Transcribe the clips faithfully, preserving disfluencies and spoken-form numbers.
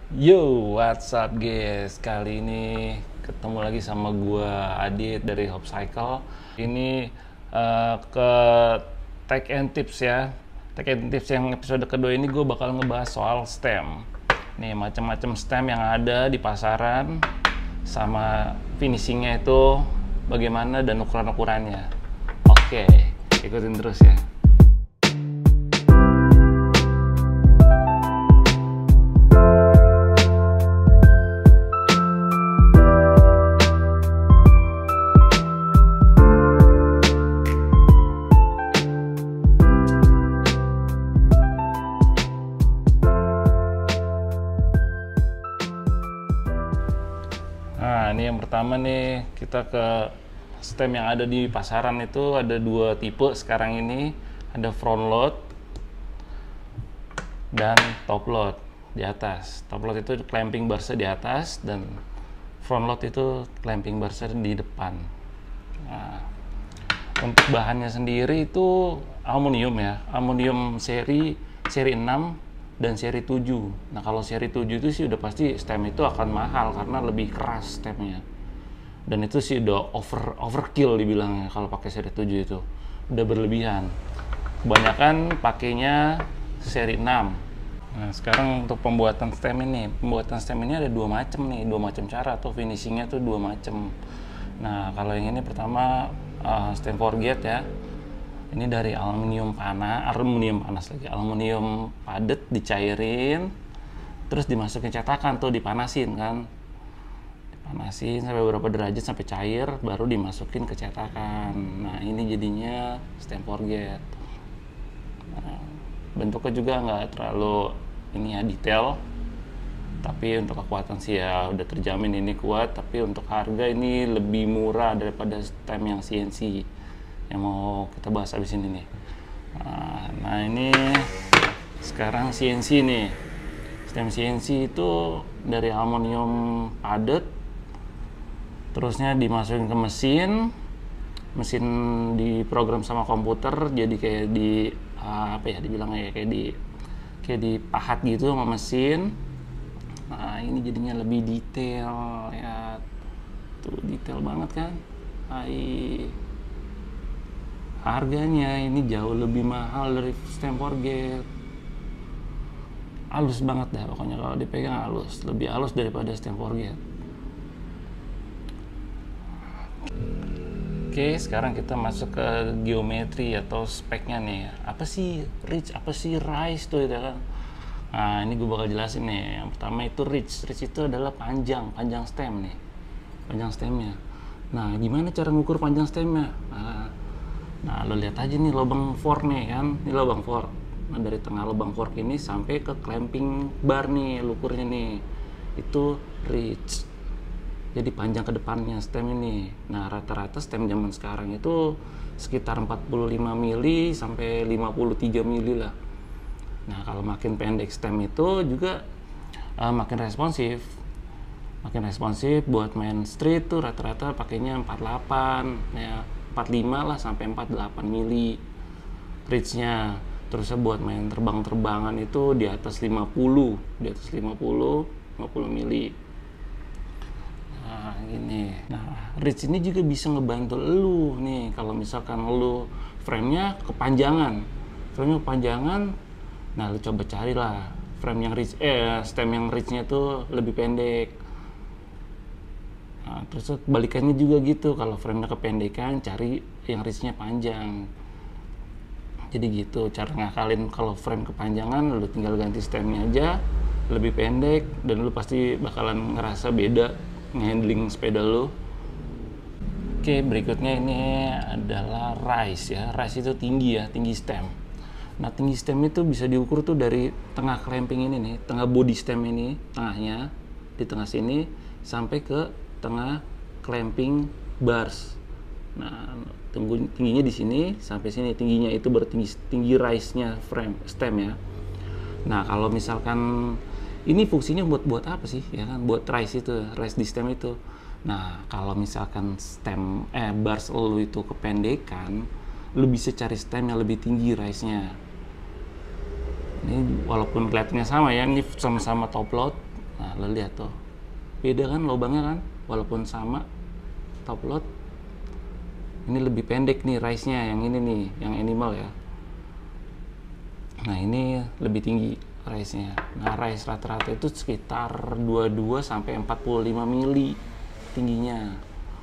Yo, what's up guys? Kali ini ketemu lagi sama gua Adit dari Hopcycle. Ini eh, ke Tech and Tips ya. Tech and Tips yang episode kedua ini gue bakal ngebahas soal stem. Nih, macam-macam stem yang ada di pasaran sama finishingnya itu bagaimana dan ukuran-ukurannya. Oke, ikutin terus ya. Nah, ini yang pertama nih, kita ke stem yang ada di pasaran itu ada dua tipe sekarang ini. Ada front load dan top load di atas. Top load itu clamping barsnya di atas dan front load itu clamping barsnya di depan. Nah, untuk bahannya sendiri itu aluminium ya, aluminium seri seri enam dan seri tujuh. Nah, kalau seri tujuh itu sih udah pasti stem itu akan mahal karena lebih keras stemnya. Dan itu sih udah over overkill dibilangnya kalau pakai seri tujuh itu. Udah berlebihan. Kebanyakan pakainya seri enam. Nah, sekarang untuk pembuatan stem ini, pembuatan stem ini ada dua macam nih, dua macam cara atau finishingnya tuh dua macam. Nah, kalau yang ini pertama uh, stem forget ya. Ini dari aluminium panas, aluminium panas lagi, aluminium padat dicairin, terus dimasukin cetakan tuh, dipanasin kan, dipanasin sampai beberapa derajat sampai cair, baru dimasukin ke cetakan. Nah, ini jadinya stem forget. Nah, bentuknya juga nggak terlalu ini ya detail, tapi untuk kekuatan sih ya udah terjamin ini kuat. Tapi untuk harga ini lebih murah daripada stem yang C N C yang mau kita bahas abis ini nih. Nah, nah ini sekarang C N C nih. Stem C N C itu dari aluminium padat, terusnya dimasukin ke mesin, mesin diprogram sama komputer, jadi kayak di apa ya dibilangnya ya, kayak di kayak dipahat gitu sama mesin. Nah, ini jadinya lebih detail ya, tuh detail banget kan. Hai. Harganya ini jauh lebih mahal dari stem forget. Halus banget dah pokoknya, kalau dipegang halus, lebih halus daripada stem forget. Oke, sekarang kita masuk ke geometri atau speknya nih. Apa sih ridge, apa sih rise tuh itu kan. Nah, ini gue bakal jelasin nih. Yang pertama itu ridge. Ridge itu adalah panjang, panjang stem nih. Panjang stemnya. Nah, gimana cara ngukur panjang stemnya? Nah, Nah, lo lihat aja nih lubang fork nih kan, ini lubang fork. Nah, dari tengah lubang fork ini sampai ke clamping bar nih, ukurnya nih, itu ridge. Jadi panjang ke depannya stem ini. Nah, rata-rata stem zaman sekarang itu sekitar empat puluh lima mili sampai lima puluh tiga mili lah. Nah, kalau makin pendek stem itu juga uh, makin responsif. Makin responsif buat main street tuh rata-rata pakainya empat puluh delapan ya. empat puluh lima lah sampai empat puluh delapan mili ridge-nya. Terusnya buat main terbang-terbangan itu di atas lima puluh, di atas lima puluh, lima puluh mili. Nah, gini. Nah, ridge ini juga bisa ngebantu lu nih kalau misalkan lu frame-nya kepanjangan. Frame-nya kepanjangan, nah lu coba carilah frame yang ridge eh stem yang ridge-nya tuh lebih pendek. Nah, terus kebalikannya juga gitu, kalau frame-nya kependekan cari yang ridge-nya panjang. Jadi gitu cara ngakalin. Kalau frame kepanjangan lu tinggal ganti stemnya aja lebih pendek dan lu pasti bakalan ngerasa beda ngehandling sepeda lu. Oke, berikutnya ini adalah rise ya. Rise itu tinggi ya, tinggi stem. Nah, tinggi stem itu bisa diukur tuh dari tengah clamping ini nih, tengah body stem ini, tengahnya di tengah sini sampai ke tengah clamping bars. Nah, tingginya di sini sampai sini, tingginya itu bertinggi tinggi rise-nya frame stem ya. Nah, kalau misalkan ini fungsinya buat buat apa sih ya kan, buat rise itu, rise di stem itu. Nah, kalau misalkan stem eh bars lu itu kependekan, lu bisa cari stem yang lebih tinggi rise-nya. Ini walaupun kelihatannya sama ya, ini sama-sama top load. Nah, Nah, lo lihat tuh, beda kan lubangnya kan, walaupun sama top load. Ini lebih pendek nih rise-nya, yang ini nih, yang animal ya. Nah, ini lebih tinggi rise-nya. Nah, rise rata-rata itu sekitar dua puluh dua sampai empat puluh lima mili tingginya.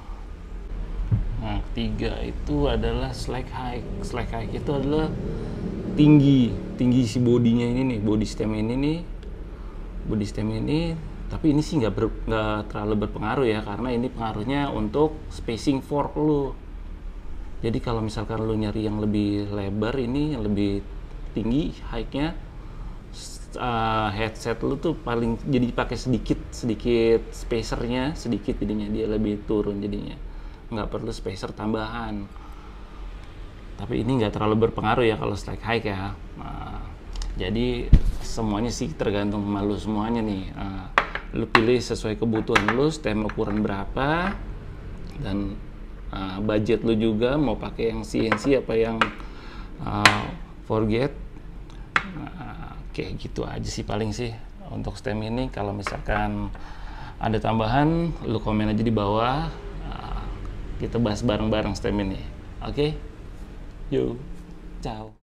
Nah, ketiga itu adalah slack height. Slack height itu adalah tinggi, tinggi si bodinya ini nih, body stem ini nih, body stem ini. Tapi ini sih nggak nggak terlalu berpengaruh ya, karena ini pengaruhnya untuk spacing fork lu. Jadi kalau misalkan lu nyari yang lebih lebar, ini yang lebih tinggi height-nya, uh, headset lu tuh paling jadi pakai sedikit sedikit spacernya sedikit, jadinya dia lebih turun, jadinya nggak perlu spacer tambahan. Tapi ini nggak terlalu berpengaruh ya kalau slack height ya. Nah, jadi semuanya sih tergantung sama lu semuanya nih. Nah, lu pilih sesuai kebutuhan lu, stem ukuran berapa, dan Uh, budget lu juga mau pakai yang C N C apa yang uh, forget. Nah, kayak gitu aja sih paling sih untuk stem ini. Kalau misalkan ada tambahan, lu komen aja di bawah. Uh, kita bahas bareng-bareng stem ini. Oke? Okay? Yo, ciao.